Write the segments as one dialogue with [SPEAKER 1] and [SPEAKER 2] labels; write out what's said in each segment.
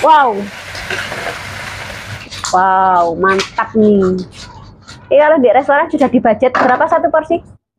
[SPEAKER 1] Wow, wow, mantap nih. Ini kalau di restoran sudah di budget berapa satu porsi?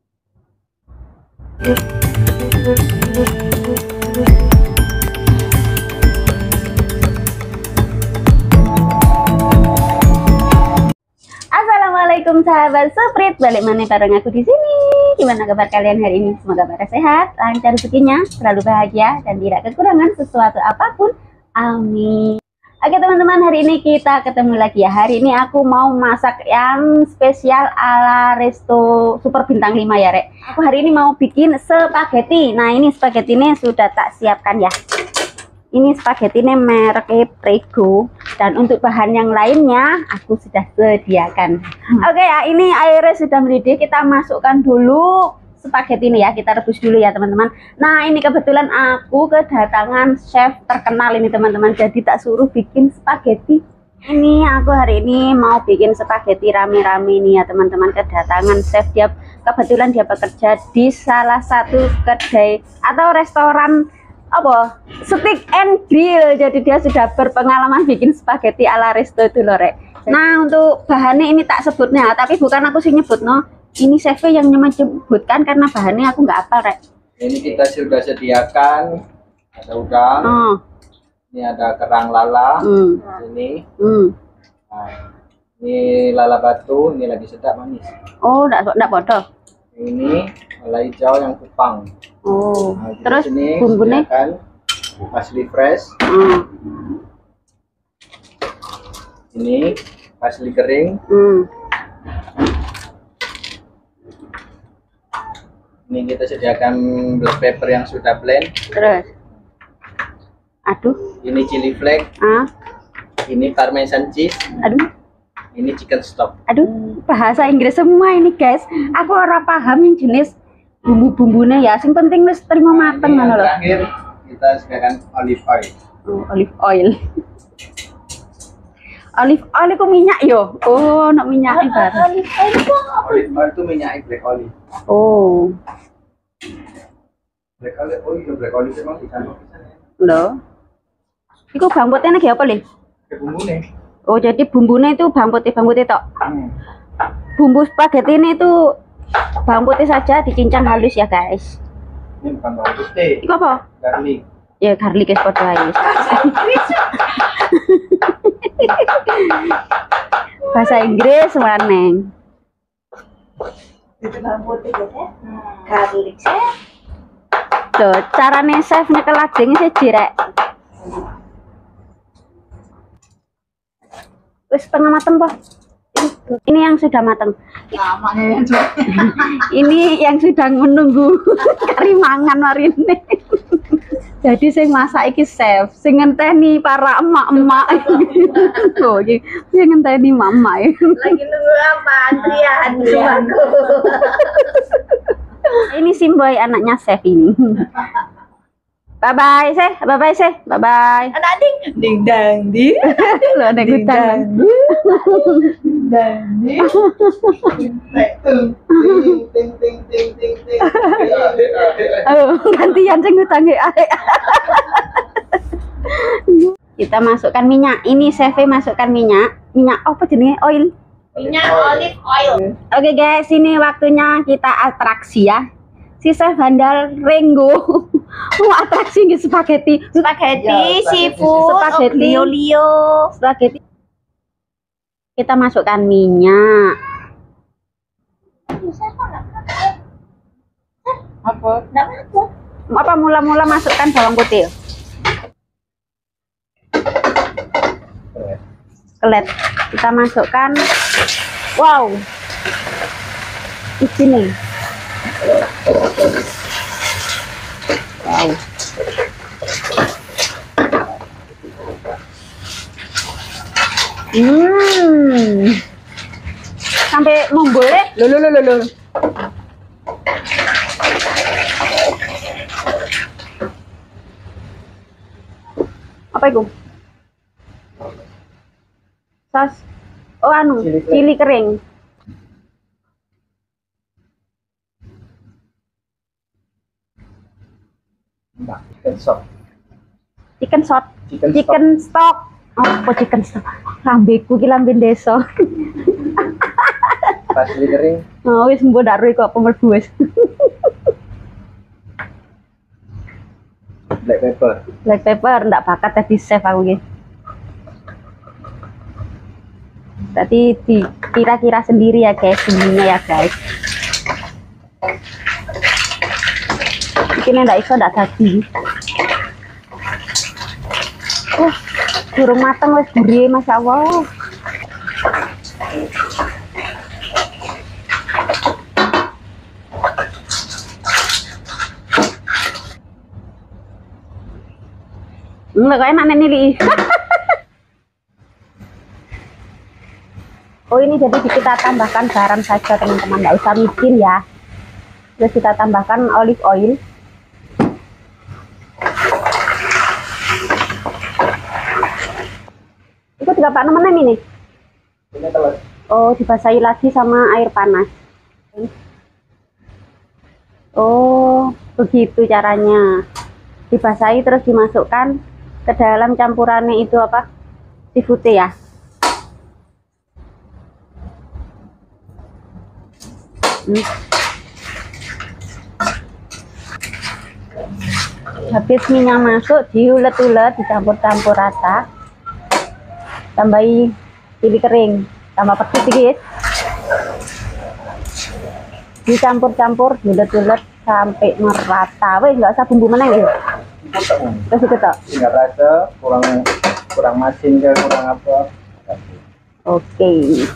[SPEAKER 1] Assalamualaikum sahabat Suprit, balik mana bareng aku di sini. Gimana kabar kalian hari ini? Semoga pada sehat, lancar rezekinya, selalu bahagia dan tidak kekurangan sesuatu apapun. Amin. Oke teman-teman, hari ini kita ketemu lagi ya. Hari ini aku mau masak yang spesial ala resto super bintang 5 ya Rek. Aku hari ini mau bikin spaghetti. Nah ini spaghetti ini sudah tak siapkan ya. Ini spaghetti ini mereknya Prego. Dan untuk bahan yang lainnya aku sudah sediakan. Oke ya, ini airnya sudah mendidih. Kita masukkan dulu spaghetti ini ya, kita rebus dulu ya teman-teman. Nah ini kebetulan aku kedatangan chef terkenal ini teman-teman, jadi tak suruh bikin spaghetti. Ini aku hari ini mau bikin spaghetti rame-rame nih ya teman-teman, kedatangan chef. Dia kebetulan dia bekerja di salah satu kedai atau restoran apa, steak and grill, jadi dia sudah berpengalaman bikin spaghetti ala resto itu loh Rek. Nah untuk bahannya ini tak sebutnya, tapi bukan aku sih nyebut no. Ini chefnya yang menyebutkan karena bahannya aku nggak hafal Rek.
[SPEAKER 2] Ini kita sudah sediakan, ada udang, ini ada kerang lala, ini, nah, ini lala batu, ini lagi sedap manis.
[SPEAKER 1] Oh, enggak bodoh.
[SPEAKER 2] Ini lala hijau yang kupang.
[SPEAKER 1] Oh,
[SPEAKER 2] nah,
[SPEAKER 1] terus
[SPEAKER 2] sini
[SPEAKER 1] bumbunya
[SPEAKER 2] parsley fresh. Ini parsley kering. Ini kita sediakan black pepper yang sudah blend.
[SPEAKER 1] Terus, aduh.
[SPEAKER 2] Ini chili flake. Ini parmesan cheese.
[SPEAKER 1] Aduh.
[SPEAKER 2] Ini chicken stock.
[SPEAKER 1] Aduh, bahasa Inggris semua ini guys. Aku ora paham yang jenis bumbu-bumbunya ya. Yang penting wis terima mateng ngono lho.
[SPEAKER 2] Terakhir kita sediakan olive oil.
[SPEAKER 1] Oh, olive oil. Olive oil itu minyak yo. Oh, nak minyak ibarat.
[SPEAKER 2] Olive oil itu minyak black olive.
[SPEAKER 1] Oh.
[SPEAKER 2] Black olive, oh iya black olive memang dicampur di sana.
[SPEAKER 1] Loh. Iku bambutnya lagi apa, Le?
[SPEAKER 2] Bumbunya.
[SPEAKER 1] Oh, jadi bumbunya itu bambutnya tok. Bumbu spaghetti ini itu bambutnya saja dicincang halus ya, guys.
[SPEAKER 2] Ini bukan bawang putih.
[SPEAKER 1] Iku apa?
[SPEAKER 2] Garlic.
[SPEAKER 1] Ya, garlic guys padha ae. Bahasa Inggris maneng.
[SPEAKER 3] Itu bambutnya garlic.
[SPEAKER 1] Tuh, carane chef nyekel lajeng siji Rek. Wis setengah mateng po. Ini yang sudah mateng. Ini yang sedang menunggu kari mangan marine. Jadi sing masak iki chef, sing ngenteni para emak-emak. Oh, iki sing ngenteni mama.
[SPEAKER 3] Lagi nunggu apa? Antrian aku.
[SPEAKER 1] Ini Simboy anaknya chef ini. Bye bye chef, bye bye chef, bye bye.
[SPEAKER 3] Anak ding dang di.
[SPEAKER 1] Lo ada hutan.
[SPEAKER 3] Dang di.
[SPEAKER 1] Oh, gantian sing hutang Kita masukkan minyak. Ini chef masukkan minyak. Minyak apa jenenge? Oil.
[SPEAKER 3] Minyak olive oil.
[SPEAKER 1] Oke guys, ini waktunya kita atraksi ya. Si chef handal Renggo mau atraksi di spaghetti.
[SPEAKER 3] Spaghetti, seafood,
[SPEAKER 1] spaghetti,
[SPEAKER 3] olio.
[SPEAKER 1] Spaghetti. Kita masukkan minyak.
[SPEAKER 3] Apa?
[SPEAKER 1] Apa mula-mula masukkan bawang putih? Kelet. Kita masukkan. Wow. Di sini. Wow. Sampai memboleh. Loh. Apa itu? Sos. Oh anu, cili kering.
[SPEAKER 2] Chicken stock.
[SPEAKER 1] Chicken shot. Chicken stock. Oh, chicken stock. Lambeku ki lambe desa.
[SPEAKER 2] Pas kering.
[SPEAKER 1] Oh, wis mbok ndak ro kok mlebu wis.
[SPEAKER 2] Black pepper.
[SPEAKER 1] Black pepper ndak bakat tadi chef aku iki. Tadi dikira-kira sendiri ya guys, bumbunya ya guys. Ini ndak iso ndak dadi. Durung mateng wis gurih masyaallah. Enggak enak nih. Oh ini jadi kita tambahkan garam saja teman-teman, nggak usah micin ya. Terus kita tambahkan olive oil. Itu 36 ini.
[SPEAKER 2] Ini telur.
[SPEAKER 1] Oh dibasahi lagi sama air panas. Oh begitu caranya. Dibasahi terus dimasukkan ke dalam campurannya itu apa? Seafood ya. Habis minyak masuk, diulet-ulet, dicampur-campur rata. Tambahi chili kering, tambah petis sedikit. Dicampur-campur, diulet-ulet sampai merata. Wih, nggak usah bumbu mana ya? Terus itu toh.
[SPEAKER 2] Nggak rasa, kurang masin ke kurang apa.
[SPEAKER 1] Oke.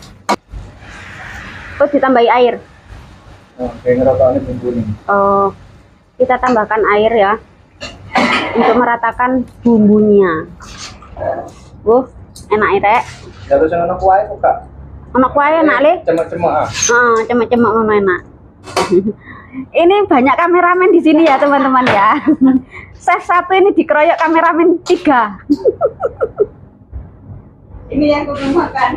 [SPEAKER 1] Terus ditambahi air.
[SPEAKER 2] Oh, kayak ngerokoknya bumbu nih.
[SPEAKER 1] Oh, kita tambahkan air ya untuk meratakan bumbunya. Enak ya.
[SPEAKER 2] Terus yang anak kuah itu kak.
[SPEAKER 1] Anak kuah enak le.
[SPEAKER 2] Cemak-cemak ah.
[SPEAKER 1] Cemak-cemak ngono enak. Ini banyak kameramen di sini ya teman-teman ya. Chef satu ini dikeroyok kameramen 3.
[SPEAKER 3] Ini yang aku makan.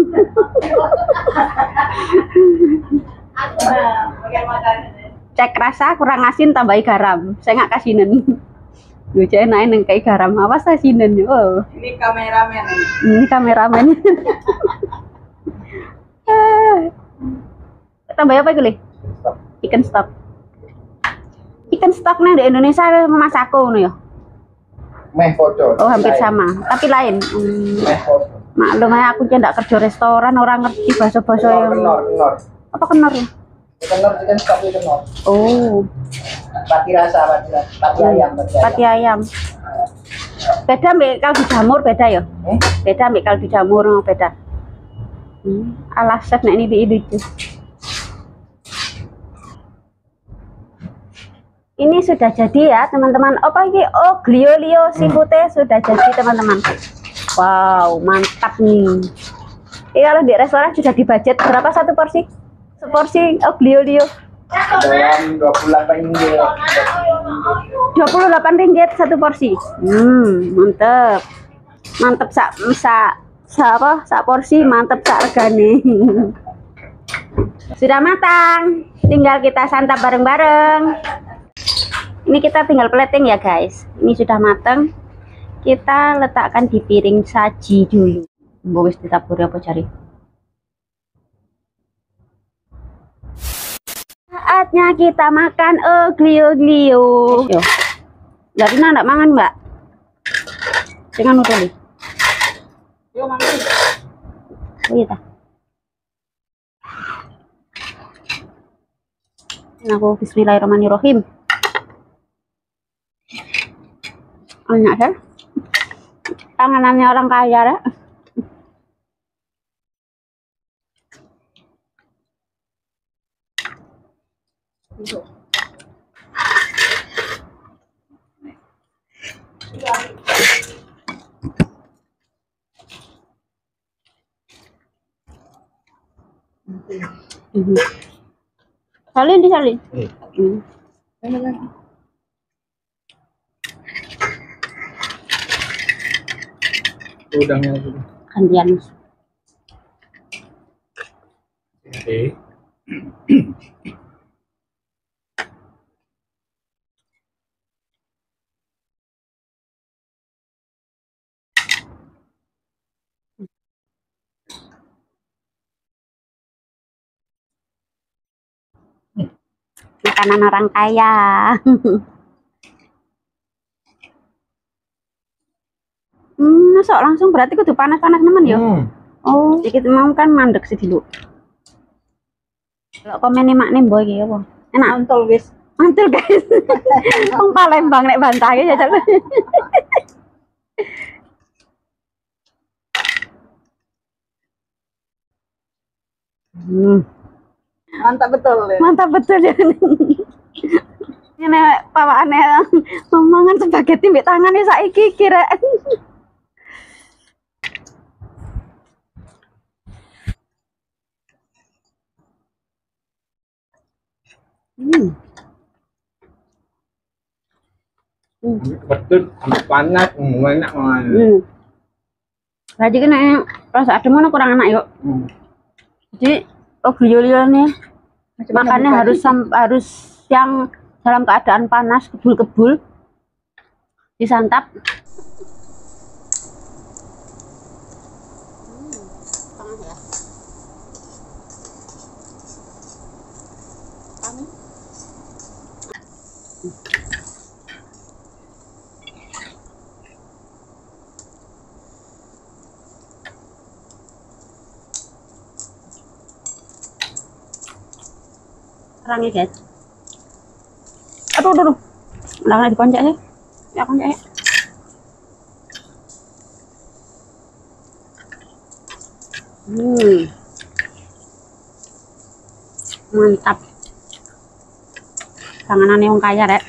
[SPEAKER 1] Cek rasa kurang asin tambahi garam. Saya nggak kasinan. Lu jangan naik neng kayak garam awas asinan yo. Oh.
[SPEAKER 3] Ini kameramen.
[SPEAKER 1] Ini kameramen. Tambah apa itu, Chicken stock. Chicken stock nih di Indonesia masako ya.
[SPEAKER 2] Meh foto.
[SPEAKER 1] Oh hampir sama, tapi lain.
[SPEAKER 2] Meh foto.
[SPEAKER 1] Maklum ya aku tidak kerja restoran, orang ngerti bahasa-bahasa yang.
[SPEAKER 2] Kenor.
[SPEAKER 1] Apa kenor ya?
[SPEAKER 2] Kenor chicken stock itu kenor.
[SPEAKER 1] Oh.
[SPEAKER 2] Pati ayam.
[SPEAKER 1] Pati ayam. Beda mbak kaldu jamur beda ya? Beda mbak kaldu jamur beda. Alah chef nek ini lucu. Ini sudah jadi ya teman-teman. Apa ini? Oh glio seafoodnya sudah jadi teman-teman. Wow mantap nih. Ini kalau di restoran sudah dibudget berapa satu porsi? Seporsi oh glio.
[SPEAKER 2] Dalam 28 ringgit.
[SPEAKER 1] 28 ringgit satu porsi. Mantep. Mantep sak porsi mantep sak regane. Sudah matang. Tinggal kita santap bareng-bareng. Ini kita tinggal plating ya guys. Ini sudah matang. Kita letakkan di piring saji dulu. Wis ditaburi apa cari? Saatnya kita makan glio. Yo. Dari ndak mangan, Mbak? Dengan udah nih.
[SPEAKER 3] Yo mangan.
[SPEAKER 1] Oh iya ta. Aku bismillahirrahmanirrahim. Enak ya? Tanganannya orang kaya ya. Salin.
[SPEAKER 2] Udangnya lagi.
[SPEAKER 1] Gantian.
[SPEAKER 2] Oke.
[SPEAKER 1] Makanan orang kaya. Masuk langsung berarti kudu panas-panas teman ya. Oh, dikit mau kan mandek sih dulu. Kalau komen nih mak nih boy ya, boh. Enak
[SPEAKER 3] Mantul guys.
[SPEAKER 1] mantul guys. Wong Palembang nek bantah ya jajal.
[SPEAKER 3] Mantap betul ya.
[SPEAKER 1] Mantap betul ya. Ini pawaane ngomongan spaghetti mbek tangane saiki kira.
[SPEAKER 2] Betul, panas, enak banget.
[SPEAKER 1] Jadi kan rasa adem mana kurang enak yuk. Jadi beliau nih makannya harus yang dalam keadaan panas, kebul-kebul, disantap. Terang ya guys. Aduh. Udah dikoncak ya. Ya koncak ya. Mantap. Panganan yang kaya rek.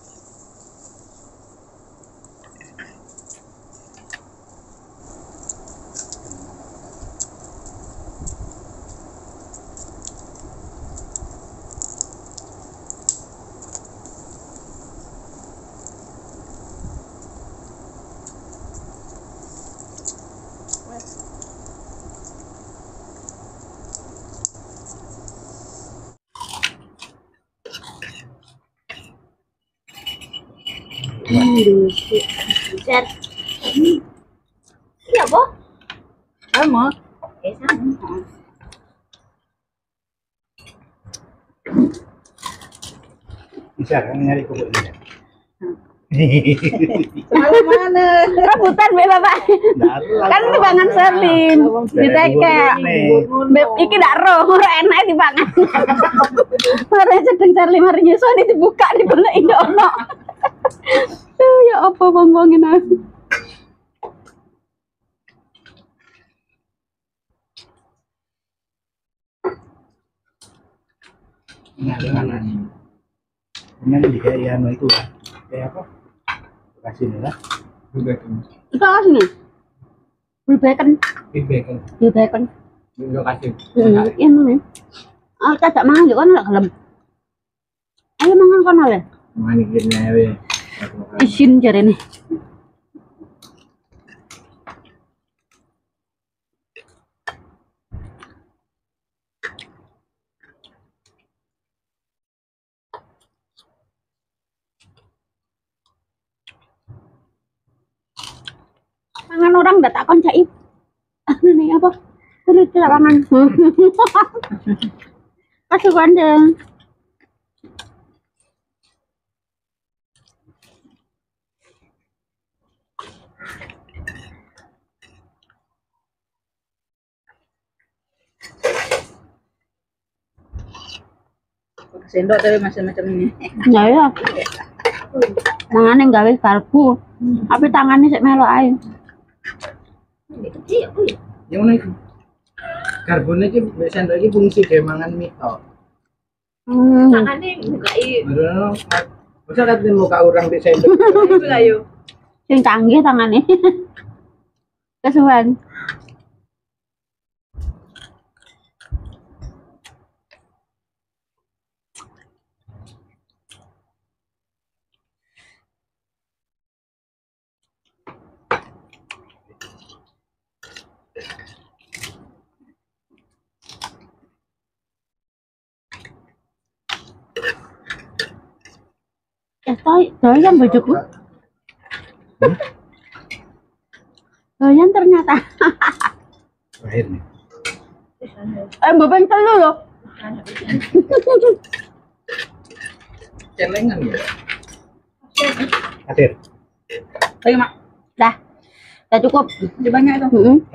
[SPEAKER 1] Iya, Bo.
[SPEAKER 3] Sama.
[SPEAKER 1] Sama.
[SPEAKER 2] Bisa kan nyari kubur ini.
[SPEAKER 3] Semalam mana?
[SPEAKER 1] Rebutan be Bapak. Kan timbangan Serlin. Kita kayak iki ndak roh, enak timbangan. Mare sedeng Serlin mari nyusun dibuka dibeleki ndak ono. Ya apa bang-bangin aku.
[SPEAKER 2] Ini kayak itu lah. Kayak apa? Kasih nih lah.
[SPEAKER 1] Itu apa sini? Bacon.
[SPEAKER 2] Bacon.
[SPEAKER 1] Bacon.
[SPEAKER 2] Terima kasih.
[SPEAKER 1] Iya mana? Kita tak mangan juga nak kalem. Ayo mangan kono le.
[SPEAKER 2] Mangan iki nae.
[SPEAKER 1] Isin jare nih. Mangan orang udah tak koncai. Ini apa? Terus tidak mangan. Kasih gandeng.
[SPEAKER 3] Sendok tapi macam-macam ini.
[SPEAKER 1] Ya. Tangannya gawe kalbu. Tapi tangannya sik melo ae.
[SPEAKER 2] Yang mana itu? Karbonnya iki sendok iki fungsi dia mangan mie tok.
[SPEAKER 3] Tangannya bukai.
[SPEAKER 2] Aduh, masa katanya muka orang di sendok.
[SPEAKER 3] Itu lah yuk.
[SPEAKER 1] Sing canggih tangannya. Kesuwen. Doyan bojoku. Doyan ternyata.
[SPEAKER 2] Terakhir nih.
[SPEAKER 1] Mbak telu loh.
[SPEAKER 2] celengan ya.
[SPEAKER 4] Hadir.
[SPEAKER 3] Ayo, Mak.
[SPEAKER 1] Dah. Udah cukup.
[SPEAKER 3] Udah banyak itu.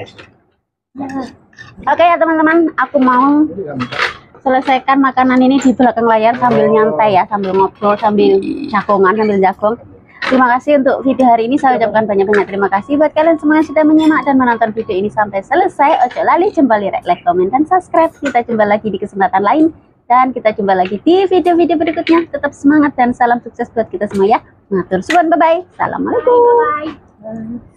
[SPEAKER 1] Oke ya teman-teman, aku mau selesaikan makanan ini di belakang layar sambil nyantai ya, sambil ngobrol, sambil jagongan, sambil jagong. Terima kasih untuk video hari ini. Saya ucapkan banyak-banyak terima kasih buat kalian semua yang sudah menyimak dan menonton video ini sampai selesai. Ojo lali jempoli like, comment, dan subscribe. Kita jumpa lagi di kesempatan lain. Dan kita jumpa lagi di video-video berikutnya. Tetap semangat dan salam sukses buat kita semua ya. Matur suwun, bye-bye. Assalamualaikum.
[SPEAKER 3] Bye.